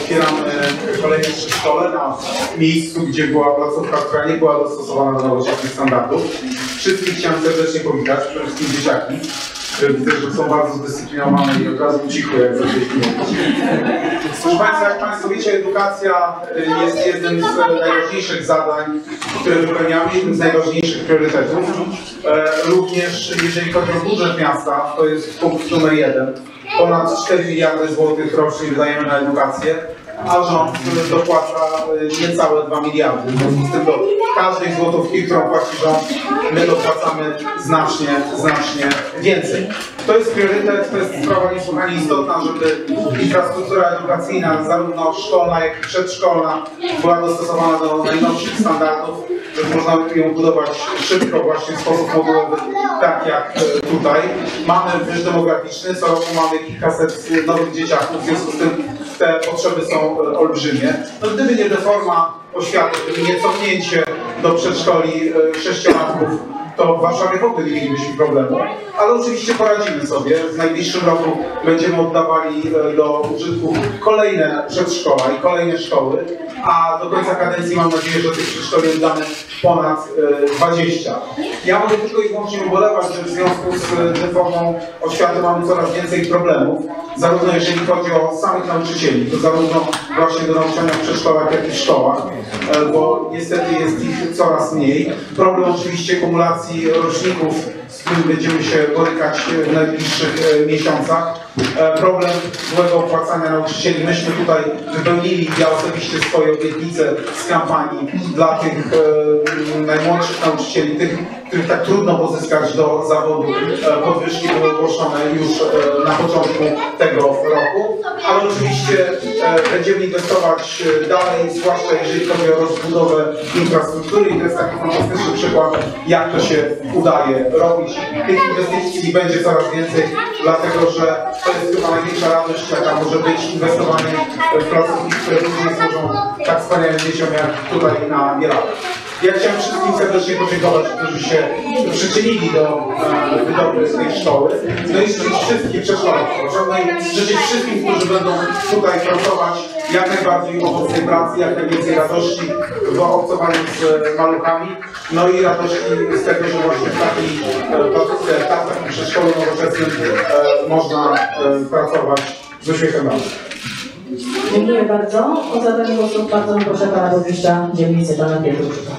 otwieramy kolejne przedszkole na miejscu, gdzie była placówka, która nie była dostosowana do nowoczesnych standardów. Wszystkich chciałem serdecznie powitać, przede wszystkim dzieciaki. Widzę, że są bardzo zdyscyplinowane i od razu cicho, jak zaczęliśmy mówić. Proszę Państwa, jak Państwo wiecie, edukacja jest jednym z najważniejszych zadań, które wypełniamy, jednym z najważniejszych priorytetów. Również jeżeli chodzi o budżet miasta, to jest punkt numer 1. Ponad 4 miliardy złotych rocznie wydajemy na edukację, a rząd dopłaca niecałe 2 miliardy. W związku z tym do każdej złotówki, którą płaci rząd, my dopłacamy znacznie więcej. To jest priorytet, to jest sprawa niesłychanie istotna, żeby infrastruktura edukacyjna, zarówno szkolna, jak i przedszkolna, była dostosowana do najnowszych standardów, żeby można ją budować szybko, właśnie w sposób modułowy, tak jak tutaj. Mamy wyż demograficzny, co roku mamy kilkaset nowych dzieciaków, w związku z tym te potrzeby są olbrzymie. No, gdyby nie reforma oświaty, gdyby nie cofnięcie do przedszkoli 6-latków, to w Warszawie w ogóle nie mielibyśmy problemu, ale oczywiście poradzimy sobie. W najbliższym roku będziemy oddawali do użytku kolejne przedszkola i kolejne szkoły, a do końca kadencji mam nadzieję, że tych przedszkoli oddamy ponad 20. Ja mogę tylko i wyłącznie ubolewać, że w związku z reformą oświaty mamy coraz więcej problemów, zarówno jeżeli chodzi o samych nauczycieli, to zarówno właśnie do nauczania w przedszkolach, jak i w szkołach, bo niestety jest ich coraz mniej. Problem oczywiście kumulacji roczników, z którym będziemy się borykać w najbliższych miesiącach. Problem złego opłacania nauczycieli. Myśmy tutaj wypełnili, ja osobiście, swoje obietnice z kampanii dla tych najmłodszych nauczycieli, tych, których tak trudno pozyskać do zawodu. Podwyżki były ogłoszone już na początku tego roku, ale oczywiście będziemy inwestować dalej, zwłaszcza jeżeli chodzi o rozbudowę infrastruktury i to jest taki fantastyczny przykład, jak to się udaje robić. Tych inwestycji będzie coraz więcej, dlatego że to jest chyba największa radość, jaka może być inwestowanie w placówki, które później służą tak wspaniałym dzieciom jak tutaj na Bielawie. Ja chciałem wszystkim serdecznie podziękować, którzy się przyczynili do budowy tej szkoły. No i życzyć wszystkim przedszkolactwom, życzyć wszystkim, którzy będą tutaj pracować, jak najbardziej owocnej pracy, jak najwięcej radości w obcowaniu z maluchami. No i radości z tego, że właśnie w takiej placówce, w takim przedszkolu nowoczesnym można pracować z uśmiechem na oczach. Dziękuję bardzo. O zabranie głosu bardzo proszę pana burmistrza dzielnicy, pana Pietruszka.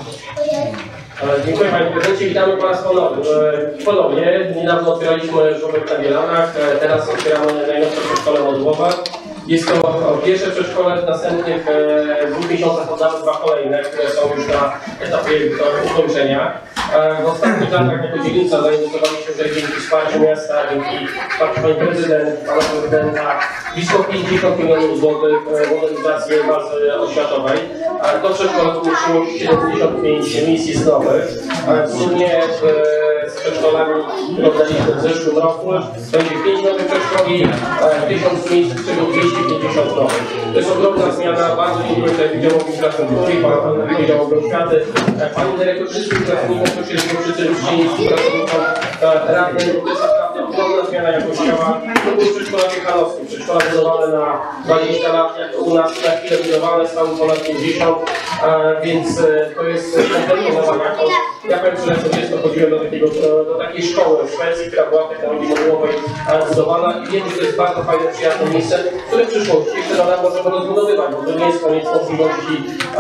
Dziękuję Panie Prezydencie, witamy po raz ponownie. Niedawno otwieraliśmy żłobek na Bielanach, teraz otwieramy najnowsze przedszkole modułowe. Jest to pierwsze przedszkole, w następnych 2 miesiącach oddamy 2 kolejne, które są już na etapie ukończenia. W ostatnich latach jako dzielnica zainwestowaliśmy też dzięki wsparciu miasta, dzięki wsparciu Pani Prezydent, Pana Prezydenta, blisko 50 milionów złotych w modernizację bazy oświatowej. Do przedszkola to uczyniło 75 miejsc jest nowych. W sumie z przedszkolami, które oddaliśmy w zeszłym roku, będzie 5 nowych przedszkoli, 1000 miejsc, z czego 250 nowych. To jest ogromna zmiana, bardzo dziękuję tutaj Wydziałowi Infrastruktury, Panu Wydziałowi Oświaty, Pani Dyrektor, wszystkim pracownikom, którzy się przyczynić, pracownikom radnym. To jest naprawdę ogromna zmiana jakościowa. To były przedszkola ciechanowskie, przedszkola budowane na 20 lat, jak u nas na chwilę budowane, stały ponad 50, więc to jest kompletnie nowa jakość. Ja powiem, że jako dziecko chodziłem do takiej szkoły w Szwecji, która była w technologii modułowej zbudowana i wiem, że to jest bardzo fajne, przyjazne miejsce, które w przyszłości jeszcze nadal możemy rozbudowywać, bo to nie jest koniec możliwości,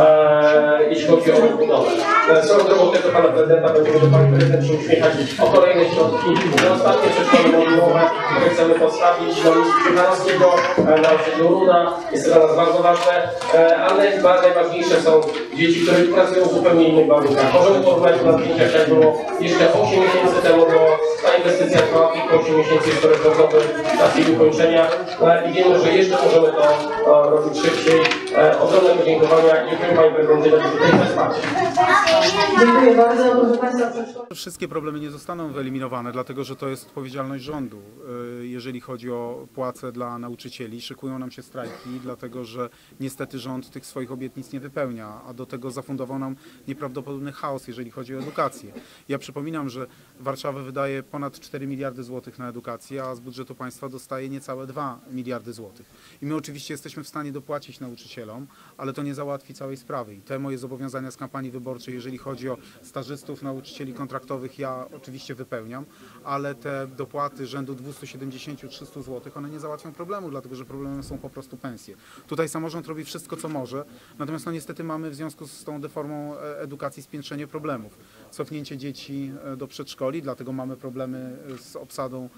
jeśli chodzi o rozbudowę. Swoją drogą też do Pana Prezydenta, będziemy do Pani Prezydent się uśmiechać o kolejne środki. Na ostatnie przedszkole modułowe, które chcemy postawić na miejscu Ciechanowskiego, na osiedlu Ruda. Jest to dla nas bardzo ważne, ale najważniejsze są dzieci, które pracują w zupełnie innych warunkach. Możemy porównać na zdjęciach, jak było jeszcze 8 miesięcy temu, bo ta inwestycja trwała tylko 8 miesięcy, jest to rekordowy czas jej ukończenia. I wiemy, że jeszcze możemy to robić szybciej. Ogromne podziękowania. Dziękuję Pani Prezydencie za tutaj wsparcie. Dziękuję bardzo. Proszę Państwa, Wszystkie problemy nie zostaną wyeliminowane, dlatego że to jest odpowiedzialność rządu. Jeżeli chodzi o płace dla nauczycieli, szykują nam się strajki, dlatego że niestety rząd tych swoich obietnic nie wypełnia, a do tego zafundował nam nieprawdopodobny chaos, jeżeli chodzi o edukację. Ja przypominam, że Warszawa wydaje ponad 4 miliardy złotych na edukację, a z budżetu państwa dostaje niecałe 2 miliardy złotych. I my oczywiście jesteśmy w stanie dopłacić nauczycielom, ale to nie załatwi całej sprawy. I te moje zobowiązania z kampanii wyborczej, jeżeli chodzi o stażystów, nauczycieli kontraktowych, ja oczywiście wypełniam, ale te dopłaty rzędu 270-300 złotych, one nie załatwią problemu, dlatego że problemem są po prostu pensje. Tutaj samorząd robi wszystko, co może, natomiast no niestety mamy w związku z tą deformą edukacji spiętrzenie problemów. Cofnięcie dzieci do przedszkoli, dlatego mamy problemy z obsadą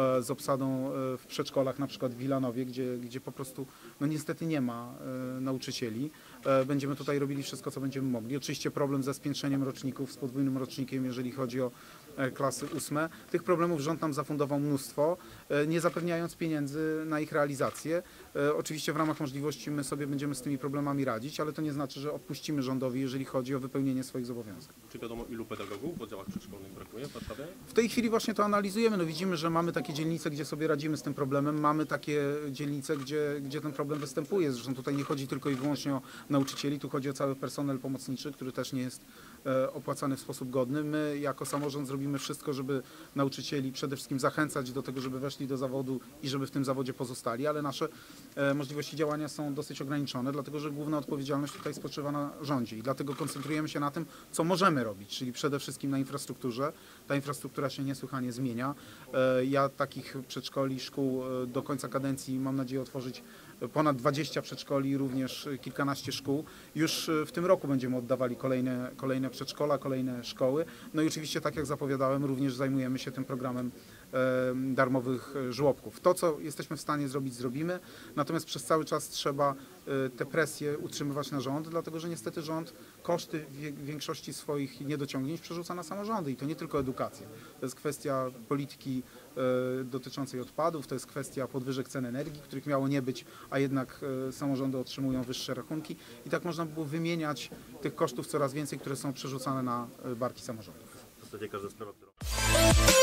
w przedszkolach, na przykład w Wilanowie, gdzie po prostu no niestety nie ma nauczycieli. Będziemy tutaj robili wszystko, co będziemy mogli. Oczywiście problem ze spiętrzeniem roczników, z podwójnym rocznikiem, jeżeli chodzi o klasy 8. Tych problemów rząd nam zafundował mnóstwo, nie zapewniając pieniędzy na ich realizację. Oczywiście w ramach możliwości my sobie będziemy z tymi problemami radzić, ale to nie znaczy, że odpuścimy rządowi, jeżeli chodzi o wypełnienie swoich zobowiązań. Czy wiadomo, ilu pedagogów w oddziałach przedszkolnych brakuje w Warszawie? W tej chwili właśnie to analizujemy. No widzimy, że mamy takie dzielnice, gdzie sobie radzimy z tym problemem. Mamy takie dzielnice, gdzie ten problem występuje. Zresztą tutaj nie chodzi tylko i wyłącznie o nauczycieli, tu chodzi o cały personel pomocniczy, który też nie jest opłacany w sposób godny. My jako samorząd zrobimy wszystko, żeby nauczycieli przede wszystkim zachęcać do tego, żeby weszli do zawodu i żeby w tym zawodzie pozostali, ale nasze możliwości działania są dosyć ograniczone, dlatego że główna odpowiedzialność tutaj spoczywa na rządzie i dlatego koncentrujemy się na tym, co możemy robić, czyli przede wszystkim na infrastrukturze. Ta infrastruktura się niesłychanie zmienia. Ja takich przedszkoli, szkół do końca kadencji mam nadzieję otworzyć ponad 20 przedszkoli, również kilkanaście szkół. Już w tym roku będziemy oddawali kolejne przedszkola, kolejne szkoły. No i oczywiście, tak jak zapowiadałem, również zajmujemy się tym programem darmowych żłobków. To, co jesteśmy w stanie zrobić, zrobimy, natomiast przez cały czas trzeba te presje utrzymywać na rząd, dlatego że niestety rząd koszty większości swoich niedociągnięć przerzuca na samorządy i to nie tylko edukację. To jest kwestia polityki dotyczącej odpadów, to jest kwestia podwyżek cen energii, których miało nie być, a jednak samorządy otrzymują wyższe rachunki i tak można by było wymieniać tych kosztów coraz więcej, które są przerzucane na barki samorządów. W zasadzie każda sprawa, którą...